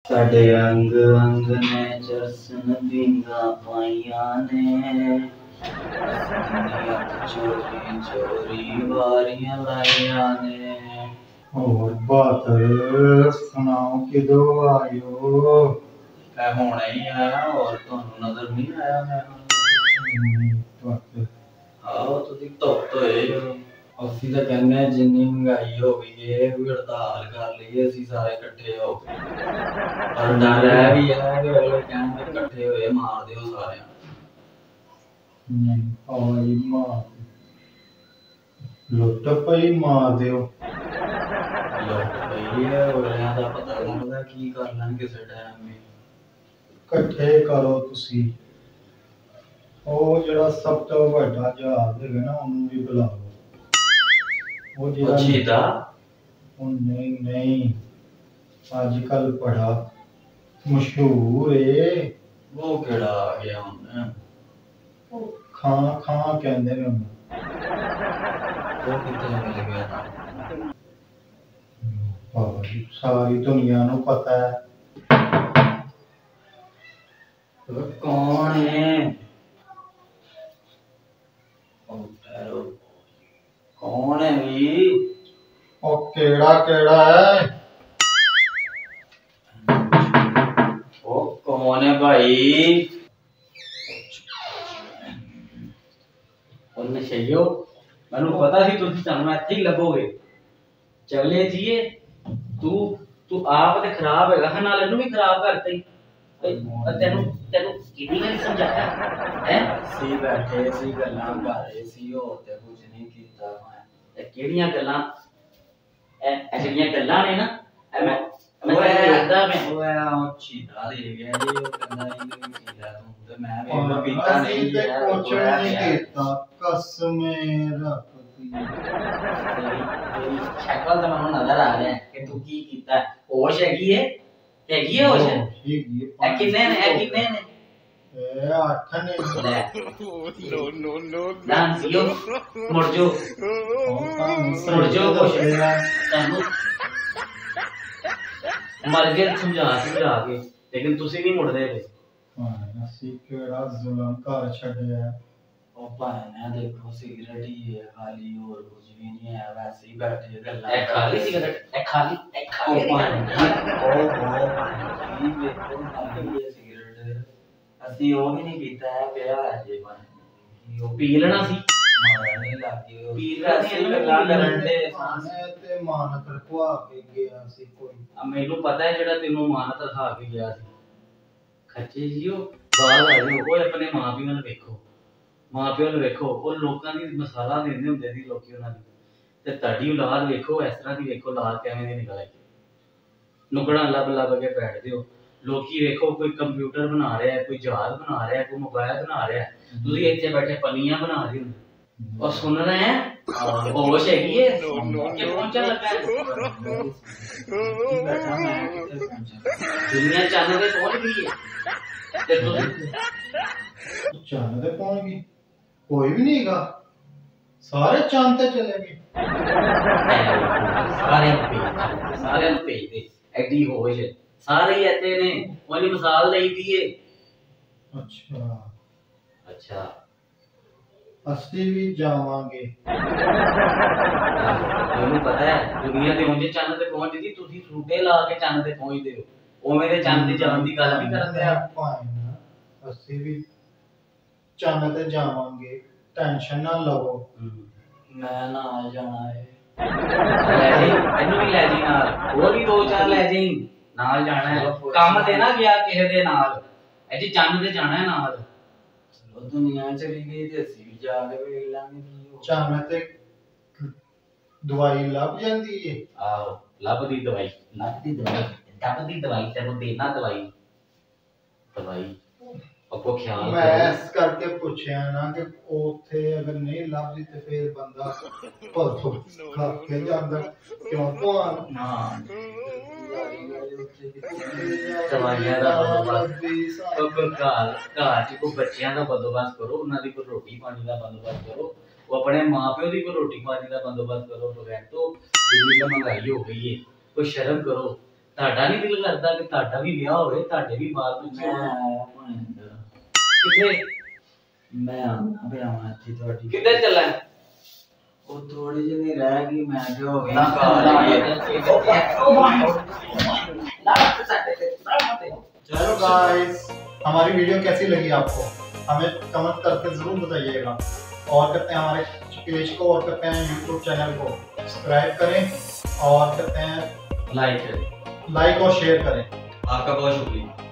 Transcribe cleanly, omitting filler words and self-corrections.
साडे अंग अंग ने चरसन पींगा पाइया ने चोरी चोरी वारियां लाइया ने। और बहादुर सुनाओ किदो आयो? मैं होना ही आया और तुहानू नजर नहीं आया मैं आओ तुसी धुप होए हो। ਅਸੀਂ ਤਾਂ ਕਹਿੰਦੇ ਆ ਜਿੰਨੀ ਮਹਿੰਗਾਈ ਹੋ ਗਈ ਏ ਵੀ ਹੜਤਾਲ ਕਰ ਲਈਏ ਅਸੀਂ ਸਾਰੇ ਇਕੱਠੇ ਹੋ ਕੇ। ਪਰ ਡਰ ਇਹ ਵੀ ਹੈ ਕਿ ਅਗਲੇ ਕਹਿਣਗੇ ਇਕੱਠੇ ਹੋਏ ਮਾਰ ਦਿਓ ਸਾਰਿਆਂ ਨੂੰ। ਆਈ ਮਾਰ ਲੁੱਟ ਪਈ ਮਾਰ ਦਿਓ। ਲੁੱਟ ਪਈ ਹੈ ਅਗਲਿਆਂ ਦਾ ਪਤਾ ਲੱਗਦਾ ਕੀ ਕਰ ਲੈਣ ਕਿਸੇ ਟਾਈਮ ਵੀ। ਇਕੱਠੇ ਕਰੋ ਤੁਸੀਂ। ਉਹ ਜਿਹੜਾ ਸਭ ਤੋਂ ਵੱਡਾ ਜਹਾਜ਼ ਹੈਗਾ ਨਾ ਉਹਨੂੰ ਵੀ ਬੁਲਾਓ। ਉਹ ਜਿਹੜਾ ਚੀਤਾ ਉਹ ਨਹੀਂ ਅੱਜ-ਕੱਲ ਬੜਾ ਮਸ਼ਹੂਰ ਏ। ਉਹ ਕਿਹੜਾ ਆ ਗਿਆ ਹੁਣ? ਉਹ ਖਾਂ ਕਹਿੰਦੇ ਨੇ ਉਹਨੂੰ। ਉਹ ਕਿੱਥੇ ਮਿਲ ਗਿਆ? ਸਾਰੀ ਦੁਨੀਆ ਨੂੰ ਪਤਾ ਹੈ। कौन है? कौन है भी? ओ केड़ा है? ओ कौन है भाई? नशइयो मैनू पता सी तुसी सानू इत्थे ही लभोगे। चले जीए तू आप ते खराब हैगा नाल इनू भी खराब करते ही। तेनू कितनी बारी समझाया है? सी बैठे सी गल्लां कर रहे सी होर ते कुछ नहीं कीता मैं। ते केड़ियां गल्लां ए जेड़ियां गल्लां ने ना मैं करदा मैं ओए चीता दे गया जी ओ कहंदा इन्हें चीता तू ते मैं भी पीता नहीं है कुछ नहीं कीता कसम रखती। शक्ल तो मैनू नजर आ रहा है कि तू की कीता। होश हैगी है होश है? ए किन्ने ने? ए 8 ने। नो डांसियो मुड़ जो कुछ तन्नू मर गए समझा के लेकिन तुसी नहीं मुड़दे वे। ਅਸੀਂ ਕਿਹੜਾ ਜ਼ੁਲਮ ਘਰ ਛੱਡਿਆ। ओ भाई देखो सिगरेट ही है खाली और कुछ भी नहीं है वैसे ही बैठे गल्ला ए खाली सिगरेट ए खाली ओ पानी देखो खाली ये सिगरेट ਅਸੀਂ ਉਹ ਵੀ ਨਹੀਂ ਪੀਤਾ ਹੈ ਪਿਆ ਹੈ ਜੇ ਪਾਣੀ ਉਹ ਪੀ ਲੈਣਾ ਸੀ ਮਾਰਾ ਨਹੀਂ ਲੱਗੀ ਪੀ ਰਿਹਾ ਸੀ ਗੱਲਾਂ ਕਰਨ ਦੇ ਸਾਹਮਣੇ ਤੇ ਮਾਨਤ ਰਖਵਾ ਕੇ ਗਿਆ ਸੀ ਕੋਈ। ਮੈਨੂੰ ਪਤਾ ਹੈ ਜਿਹੜਾ ਤੈਨੂੰ ਮਾਨਤ ਰਖਾ ਕੇ ਗਿਆ ਸੀ ਖੱਚੇ ਜੀਓ ਬਾਹਰ ਆ ਜਾਓ। ਉਹ ਆਪਣੇ ਮਾਂ-ਪਿਓ ਨੂੰ ਵੇਖੋ ਮਾਂ-ਪਿਓ ਨੂੰ ਵੇਖੋ ਉਹ ਲੋਕਾਂ ਦੀ ਮਸਾਲਾ ਦਿੰਦੇ ਹੁੰਦੇ ਸੀ ਲੋਕੀ ਉਹਨਾਂ ਦੀ ਤੇ ਤੁਹਾਡੀ ਔਲਾਦ ਵੇਖੋ ਇਸ ਤਰ੍ਹਾਂ ਦੀ ਵੇਖੋ ਔਲਾਦ ਕਿਵੇਂ ਦੀ ਨਿਕਲ ਆਈ। ਨੁਕੜਾਂ ਲੱਭ ਕੇ ਬੈਠਦੇ ਹੋ। ਲੋਕੀ ਵੇਖੋ ਕੋਈ ਕੰਪਿਊਟਰ ਬਣਾ ਰਿਹਾ ਕੋਈ ਜਹਾਜ਼ ਬਣਾ ਰਿਹਾ ਕੋਈ ਮੋਬਾਈਲ ਬਣਾ ਰਿਹਾ ਤੁਸੀਂ ਇੱਥੇ ਬੈਠੇ ਪਨੀਆਂ ਬਣਾ ਰਹੇ ਹੋ और सुन रहे हैं होश हैगी है कि पहुंचने लगा है दुनिया चांद पे पहुंच गई है ते चांद पे पहुंच गई कोई भी नहीं गा सारे चांद पे चले गए। सारे भेज दे एडी होश सारे ही इतने ने वाली मिसाल दई दी है। अच्छा ਅਸੀਂ ਵੀ ਜਾਵਾਂਗੇ। ਮੈਨੂੰ ਪਤਾ ਹੈ ਦੁਨੀਆ ਤੇ ਉਂਝ ਚੰਨ ਤੇ ਪਹੁੰਚਦੀ ਤੁਸੀਂ ਸੂਟੇ ਲਾ ਕੇ ਚੰਨ ਤੇ ਪਹੁੰਚਦੇ ਹੋ ਉਵੇਂ ਦੇ ਚੰਨ ਤੇ ਜਾਣ ਦੀ ਗੱਲ ਵੀ ਕਰਦੇ ਆ। ਅਸੀਂ ਵੀ ਚੰਨ ਤੇ ਜਾਵਾਂਗੇ ਟੈਨਸ਼ਨ ਨਾ ਲਵੋ। ਮੈਂ ਨਾਲ ਜਾਣਾ ਹੈ ਲੈ ਜੀ ਇਹਨੂੰ ਵੀ ਲੈ ਜੀ ਨਾਲ ਹੋਰ ਵੀ 2-4 ਲੈ ਜੀ ਨਾਲ ਜਾਣਾ ਹੈ ਕੰਮ ਤੇ ਨਾ ਗਿਆ ਕਿਸੇ ਦੇ ਨਾਲ ਇਹ ਜੀ ਚੰਨ ਤੇ ਜਾਣਾ ਹੈ ਨਾਲ। ਚਲੋ ਦੁਨੀਆ ਚਲੀ ਗਈ ਤੇ ਅਸੀਂ ਵੀ ਜਾ ਕੇ ਵੇਖ ਲਾਂਗੇ ਚੰਨ ਤੇ ਦਵਾਈ ਲੱਭ ਜਾਂਦੀ ਏ। ਆਹੋ ਲੱਭਦੀ ਦਵਾਈ ਤੈਨੂੰ ਦੇਣਾ ਦਵਾਈ ਆਪੋ ਖਿਆਲ ਮੈਂ ਇਸ ਕਰਕੇ ਪੁੱਛਿਆ ਨਾ ਕਿ ਉੱਥੇ ਅਗਰ ਨਹੀਂ ਲੱਭਦੀ ਤੇ ਫਿਰ ਬੰਦਾ ਭੁੱਲ ਖਾ ਕੇ ਜਾਂਦਾ ਕਿਉਂ ਭਾਨ ਨਾ ਦਵਾਈਆਂ ਦਾ ਬੰਦੋਬਸਤ ਘਰ ਚ ਕੋਈ ਬੱਚਿਆਂ ਦਾ ਬੰਦੋਬਸਤ ਕਰੋ ਉਹਨਾਂ ਦੀ ਕੋਈ ਰੋਟੀ ਪਾਣੀ ਦਾ ਬੰਦੋਬਸਤ ਕਰੋ ਉਹ ਆਪਣੇ ਮਾਂ-ਪਿਓ ਦੀ ਕੋਈ ਰੋਟੀ ਪਾਣੀ ਦਾ ਬੰਦੋਬਸਤ ਕਰੋ। ਬਗੈਰ ਤੋਂ ਜਿੰਨੀ ਮਹਿੰਗਾਈ ਹੋ ਗਈ ਹੈ ਕੋਈ ਸ਼ਰਮ ਕਰੋ। ਤੁਹਾਡਾ ਨਹੀਂ ਦਿਲ ਕਰਦਾ ਕਿ ਤੁਹਾਡਾ ਵੀ ਵਿਆਹ ਹੋਵੇ, ਤੁਹਾਡੇ ਵੀ ਬਾਲ ਬੱਚੇ ਹੋਣ? ਕਿੱਥੇ? ਮੈਂ ਆਉਣਾ ਪਿਆ ਮੈਂ ਇੱਥੇ ਤੁਹਾਡੀ। ਕਿੱਧਰ ਚੱਲਾ ਹੈ? ਉਹ ਥੋੜੀ ਜਿਹੀ ਰਹਿ गई मैं जो हो ना चलो गाइस, हमारी वीडियो कैसी लगी आपको हमें कमेंट करके जरूर बताइएगा, और करते हैं हमारे पेज को और करते हैं यूट्यूब चैनल को सब्सक्राइब करें और करते हैं लाइक करें। लाइक और शेयर करें। आपका बहुत शुक्रिया।